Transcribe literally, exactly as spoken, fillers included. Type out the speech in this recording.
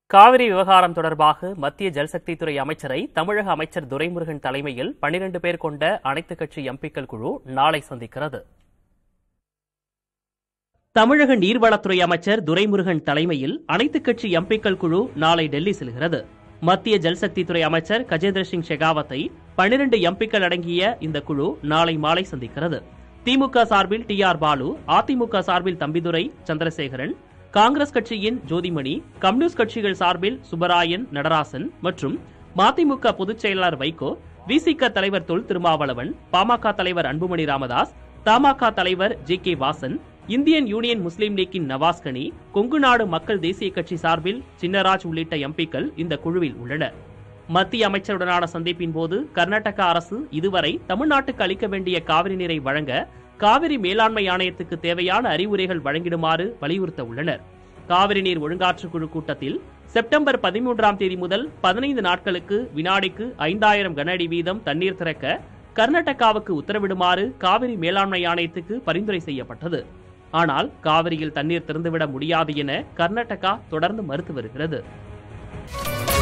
காவிரி விவகாரம் தொடர்பாக மத்திய ஜல்சக்தித்துறை அமைச்சரை தமிழக அமைச்சர் துரைமுருகன் தலைமையில் பன்னிரண்டு பேர் கொண்ட அனைத்துக் கட்சி எம்பிக்கள் குழு நாளை சந்திக்கிறது. தமிழக நீர்வளத்துறை அமைச்சர் துரைமுருகன் தலைமையில் அனைத்துக் கட்சி எம்பிக்கள் குழு நாளை டெல்லி செல்கிறது. மத்திய ஜல்சக்தித்துறை அமைச்சர் கஜேந்திர சிங் ஷெகாவத்தை பன்னிரண்டு எம்பிக்கள் அடங்கிய இந்த குழு நாளை மாலை சந்திக்கிறது. திமுக சார்பில் டி ஆர் பாலு, அதிமுக சார்பில் தம்பிதுரை, சந்திரசேகரன், காங்கிரஸ் கட்சியின் ஜோதிமணி, கம்யூனிஸ்ட் கட்சிகள் சார்பில் சுப்பராயன், நடராசன் மற்றும் மதிமுக பொதுச் செயலாளர் வைகோ, விசிக தலைவர் தொல் திருமாவளவன், பாமக தலைவர் அன்புமணி ராமதாஸ், தமாக தலைவர் J K Vasan, Indian Union Muslim லீக்கின் நவாஸ் கனி, கொங்கு நாடு மக்கள் தேசிய கட்சி சார்பில் சின்னராஜ் உள்ளிட்ட எம்பிக்கள் இந்த குழுவில் உள்ளனர். மத்திய அமைச்சருடனான சந்திப்பின் போது கர்நாடக அரசு இதுவரை தமிழ்நாட்டுக்கு அளிக்க வேண்டிய காவிரி நீரை வழங்க காவிரி மேலாண்மை ஆணையத்துக்கு தேவையான அறிவுரைகள் வழங்கிடுமாறு வலியுறுத்த உள்ளனர். காவிரி நீர் ஒழுங்காற்று குழு கூட்டத்தில் செப்டம்பர் பதிமூன்றாம் தேதி முதல் பதினைந்து நாட்களுக்கு வினாடிக்கு ஐந்தாயிரம் கன அடி வீதம் தண்ணீர் திறக்க கர்நாடகாவுக்கு உத்தரவிடுமாறு காவிரி மேலாண்மை ஆணையத்துக்கு பரிந்துரை செய்யப்பட்டது. ஆனால் காவிரியில் தண்ணீர் திறந்துவிட முடியாது என கர்நாடகா தொடர்ந்து மறுத்து வருகிறது.